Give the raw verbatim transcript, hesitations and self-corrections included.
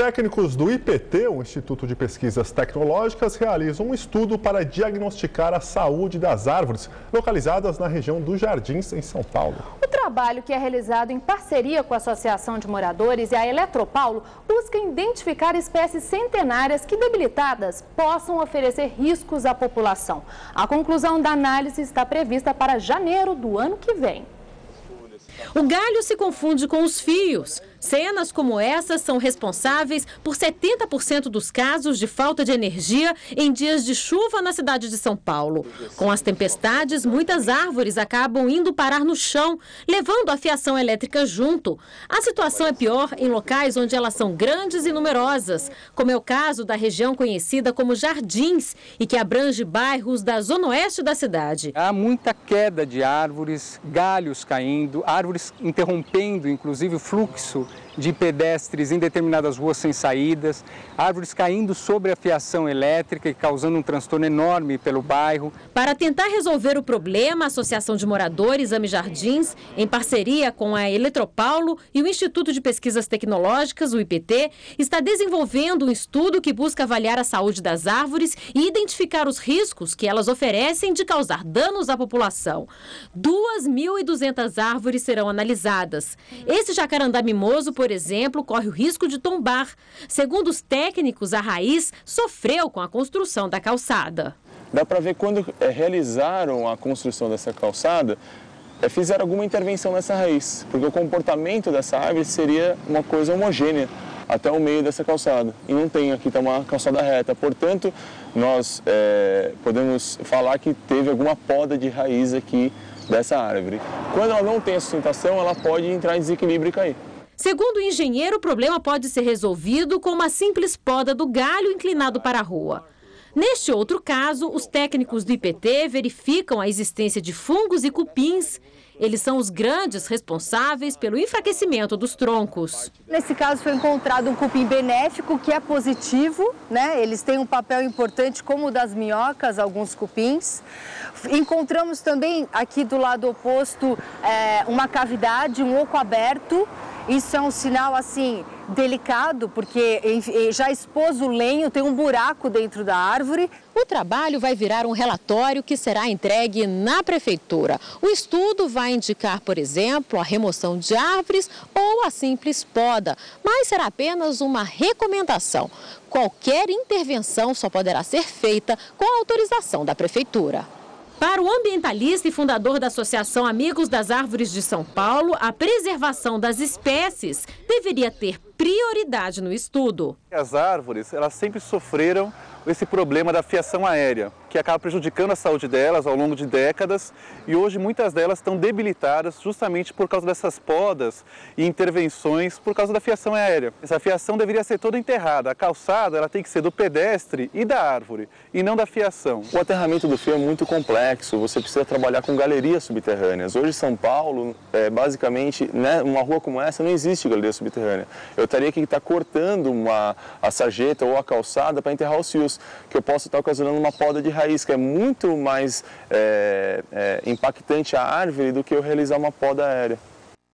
Técnicos do I P T, o Instituto de Pesquisas Tecnológicas, realizam um estudo para diagnosticar a saúde das árvores localizadas na região dos Jardins, em São Paulo. O trabalho, que é realizado em parceria com a Associação de Moradores e a Eletropaulo, busca identificar espécies centenárias que, debilitadas, possam oferecer riscos à população. A conclusão da análise está prevista para janeiro do ano que vem. O galho se confunde com os fios. Cenas como essas são responsáveis por setenta por cento dos casos de falta de energia em dias de chuva na cidade de São Paulo. Com as tempestades, muitas árvores acabam indo parar no chão, levando a fiação elétrica junto. A situação é pior em locais onde elas são grandes e numerosas, como é o caso da região conhecida como Jardins e que abrange bairros da zona oeste da cidade. Há muita queda de árvores, galhos caindo, árvores interrompendo, inclusive, o fluxo de pedestres em determinadas ruas sem saídas, árvores caindo sobre a fiação elétrica e causando um transtorno enorme pelo bairro. Para tentar resolver o problema, a Associação de Moradores Ame Jardins, em parceria com a Eletropaulo e o Instituto de Pesquisas Tecnológicas, o I P T, está desenvolvendo um estudo que busca avaliar a saúde das árvores e identificar os riscos que elas oferecem de causar danos à população. duas mil e duzentas árvores serão analisadas. Esse jacarandá mimoso, por exemplo, corre o risco de tombar. Segundo os técnicos, a raiz sofreu com a construção da calçada. Dá para ver quando é, realizaram a construção dessa calçada, é, fizeram alguma intervenção nessa raiz, porque o comportamento dessa árvore seria uma coisa homogênea até o meio dessa calçada. E não tem, aqui está uma calçada reta. Portanto, nós é, podemos falar que teve alguma poda de raiz aqui dessa árvore. Quando ela não tem a sustentação, ela pode entrar em desequilíbrio e cair. Segundo o engenheiro, o problema pode ser resolvido com uma simples poda do galho inclinado para a rua. Neste outro caso, os técnicos do I P T verificam a existência de fungos e cupins. Eles são os grandes responsáveis pelo enfraquecimento dos troncos. Nesse caso foi encontrado um cupim benéfico, que é positivo, né? Eles têm um papel importante como o das minhocas, alguns cupins. Encontramos também aqui do lado oposto é, uma cavidade, um oco aberto. Isso é um sinal, assim, delicado, porque já expôs o lenho, tem um buraco dentro da árvore. O trabalho vai virar um relatório que será entregue na prefeitura. O estudo vai indicar, por exemplo, a remoção de árvores ou a simples poda, mas será apenas uma recomendação. Qualquer intervenção só poderá ser feita com a autorização da prefeitura. Para o ambientalista e fundador da Associação Amigos das Árvores de São Paulo, a preservação das espécies deveria ter prioridade no estudo. As árvores, elas sempre sofreram esse problema da fiação aérea, que acaba prejudicando a saúde delas ao longo de décadas, e hoje muitas delas estão debilitadas justamente por causa dessas podas e intervenções por causa da fiação aérea. Essa fiação deveria ser toda enterrada. A calçada, ela tem que ser do pedestre e da árvore, e não da fiação. O aterramento do fio é muito complexo, você precisa trabalhar com galerias subterrâneas. Hoje em São Paulo, é, basicamente, né, uma rua como essa não existe galeria subterrânea. Eu teria que estar cortando uma, a sarjeta ou a calçada para enterrar os fios, que eu posso estar ocasionando uma poda de raiz, que é muito mais é, é, impactante à árvore do que eu realizar uma poda aérea.